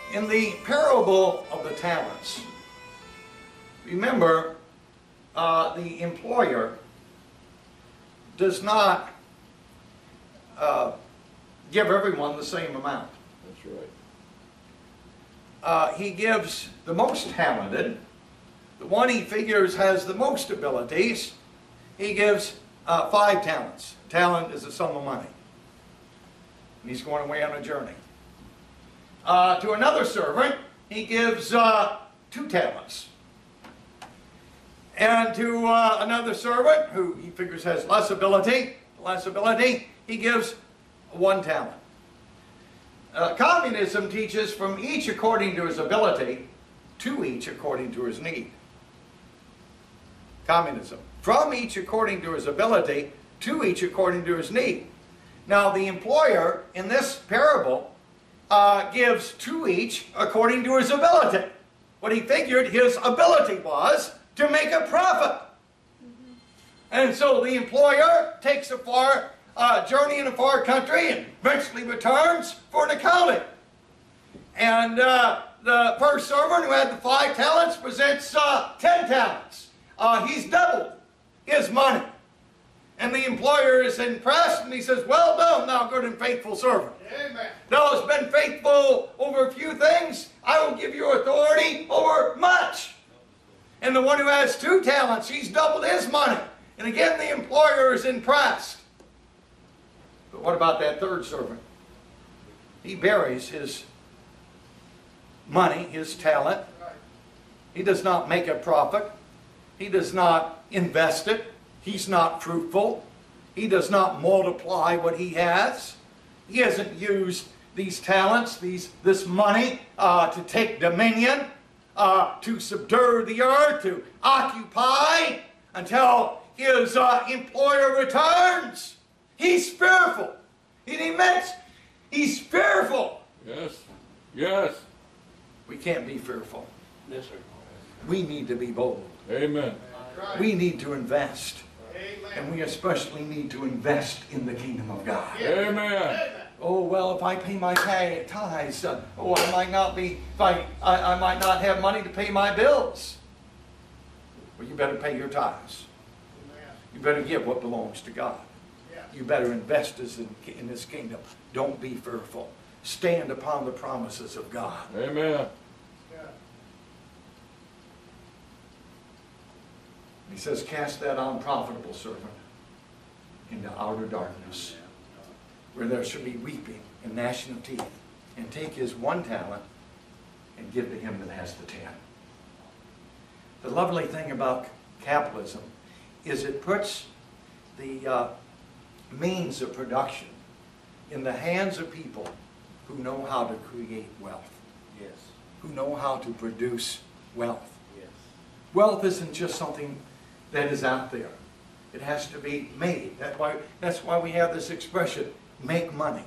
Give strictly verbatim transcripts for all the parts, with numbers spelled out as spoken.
In the parable of the talents, remember, uh, the employer does not uh, give everyone the same amount. That's right. Uh, he gives the most talented, the one he figures has the most abilities, he gives uh, five talents. Talent is a sum of money. And he's going away on a journey. Uh, to another servant, he gives uh, two talents. And to uh, another servant, who he figures has less ability, less ability, he gives one talent. Uh, communism teaches from each according to his ability, to each according to his need. Communism. From each according to his ability, to each according to his need. Now the employer in this parable uh, gives to each according to his ability. What he figured his ability was to make a profit. Mm-hmm. And so the employer takes a far uh, journey in a far country and eventually returns for an accounting. And uh, the first servant who had the five talents presents uh, ten talents. Uh, he's doubled his money. And the employer is impressed and he says, well done, thou good and faithful servant. Amen. Thou hast been faithful over a few things, I will give you authority over much. And the one who has two talents, he's doubled his money. And again, the employer is impressed. But what about that third servant? He buries his money, his talent. He does not make a profit. He does not invest it. He's not fruitful. He does not multiply what he has. He hasn't used these talents, these, this money, uh, to take dominion, uh, to subdue the earth, to occupy until his uh, employer returns. He's fearful. He admits he's fearful. Yes. Yes. We can't be fearful. Yes, sir. We need to be bold. Amen. We need to invest. Amen. And we especially need to invest in the kingdom of God. Amen. Oh, well, if I pay my tithes, uh, oh, I might not be, if I, I, I might not have money to pay my bills. Well, you better pay your tithes. You better give what belongs to God. You better invest in, in His kingdom. Don't be fearful. Stand upon the promises of God. Amen. He says, cast that unprofitable servant into outer darkness, where there shall be weeping and gnashing of teeth, and take his one talent and give to him that has the ten. The lovely thing about capitalism is it puts the uh, means of production in the hands of people who know how to create wealth. Yes. Who know how to produce wealth. Yes. Wealth isn't just something that is out there. It has to be made. That's why, that's why we have this expression, make money.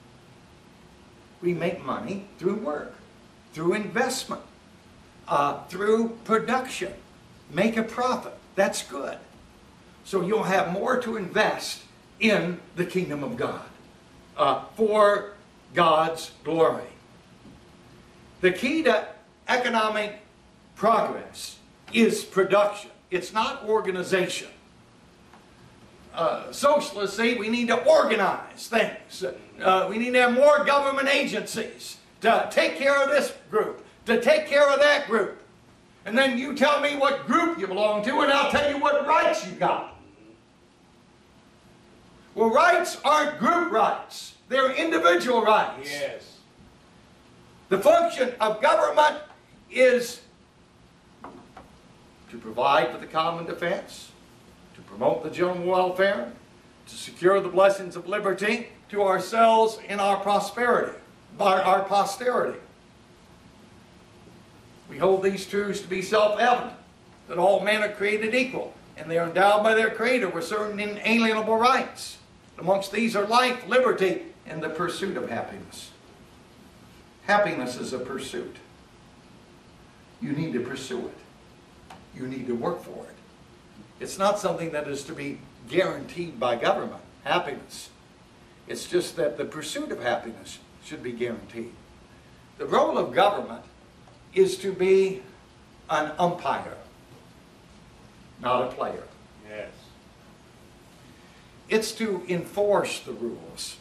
We make money through work, through investment, uh, through production. Make a profit. That's good. So you'll have more to invest in the kingdom of God uh, for God's glory. The key to economic progress is production. It's not organization. Uh, socialists say we need to organize things. Uh, we need to have more government agencies to take care of this group, to take care of that group. And then you tell me what group you belong to and I'll tell you what rights you got. Well, rights aren't group rights. They're individual rights. Yes. The function of government is to provide for the common defense, to promote the general welfare, to secure the blessings of liberty to ourselves and our prosperity, our, our posterity. We hold these truths to be self-evident, that all men are created equal, and they are endowed by their Creator with certain inalienable rights. Amongst these are life, liberty, and the pursuit of happiness. Happiness is a pursuit. You need to pursue it. You need to work for it. It's not something that is to be guaranteed by government, happiness. It's just that the pursuit of happiness should be guaranteed. The role of government is to be an umpire, not a player. Yes. It's to enforce the rules.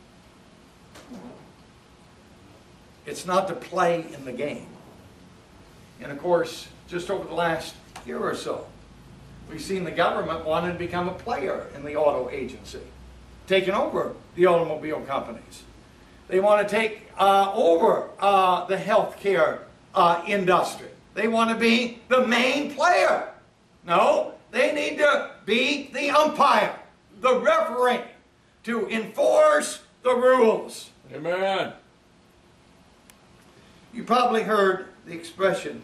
It's not to play in the game. And of course, just over the last year or so, we've seen the government wanting to become a player in the auto agency, taking over the automobile companies. They want to take uh, over uh, the healthcare uh, industry. They want to be the main player. No, they need to be the umpire, the referee, to enforce the rules. Amen. You probably heard the expression,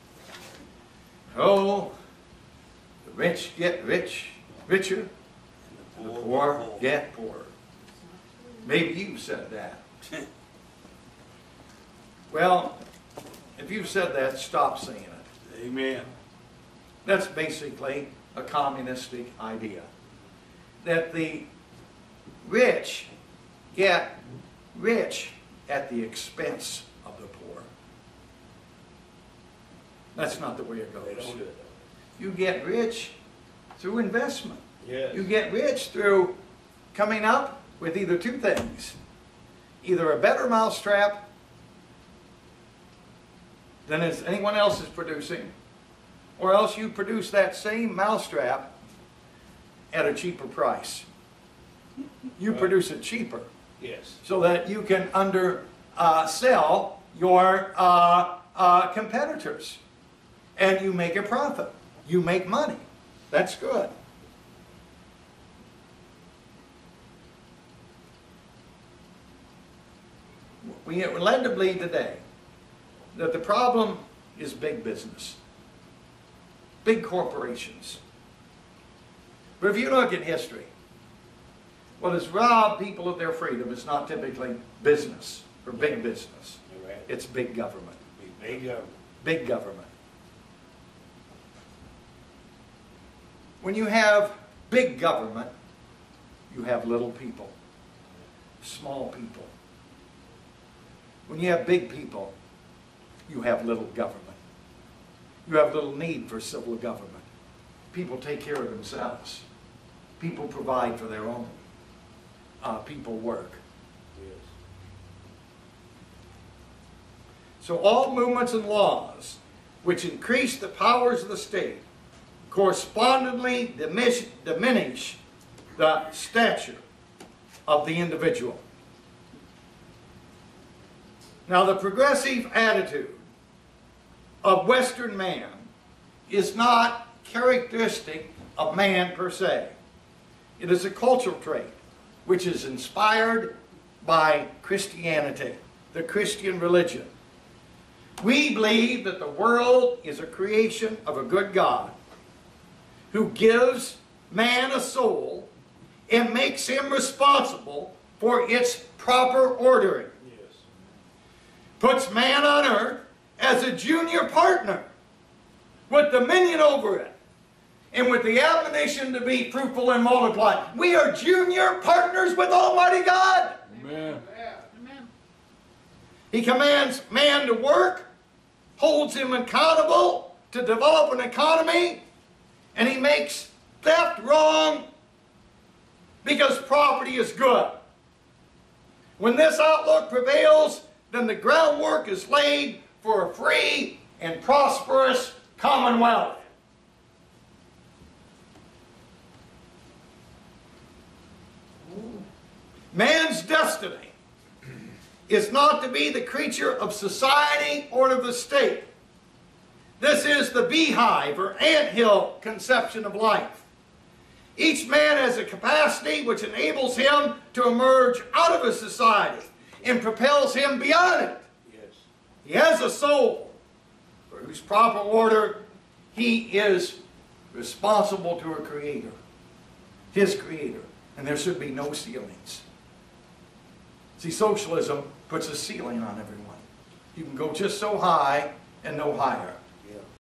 oh, the rich get rich, richer, and the poor get poorer. Maybe you've said that. Well, if you've said that, stop saying it. Amen. That's basically a communistic idea. That the rich get rich at the expense of the poor. That's not the way it They goes. don't do it. You get rich through investment. Yes. You get rich through coming up with either two things. Either a better mousetrap than as anyone else is producing, or else you produce that same mousetrap at a cheaper price. You Right. produce it cheaper Yes. so that you can undersell uh, sell your uh, uh, competitors. And you make a profit. You make money. That's good. We are led to believe today that the problem is big business, big corporations. But if you look at history, what has robbed people of their freedom is not typically business or big business. You're right. It's big government. Be big government. Big government. When you have big government, you have little people, small people. When you have big people, you have little government. You have little need for civil government. People take care of themselves. People provide for their own. Uh, people work. Yes. So all movements and laws which increase the powers of the state correspondingly diminish, diminish the stature of the individual. Now, the progressive attitude of Western man is not characteristic of man per se. It is a cultural trait which is inspired by Christianity, the Christian religion. We believe that the world is a creation of a good God who gives man a soul and makes him responsible for its proper ordering. Yes. Puts man on earth as a junior partner with dominion over it and with the admonition to be fruitful and multiply. We are junior partners with Almighty God. Amen. He commands man to work, holds him accountable to develop an economy, and he makes theft wrong because property is good. When this outlook prevails, then the groundwork is laid for a free and prosperous commonwealth. Man's destiny is not to be the creature of society or of the state. This is the beehive or anthill conception of life. Each man has a capacity which enables him to emerge out of a society and propels him beyond it. Yes. He has a soul for whose proper order he is responsible to a creator, his creator, and there should be no ceilings. See, socialism puts a ceiling on everyone. You can go just so high and no higher.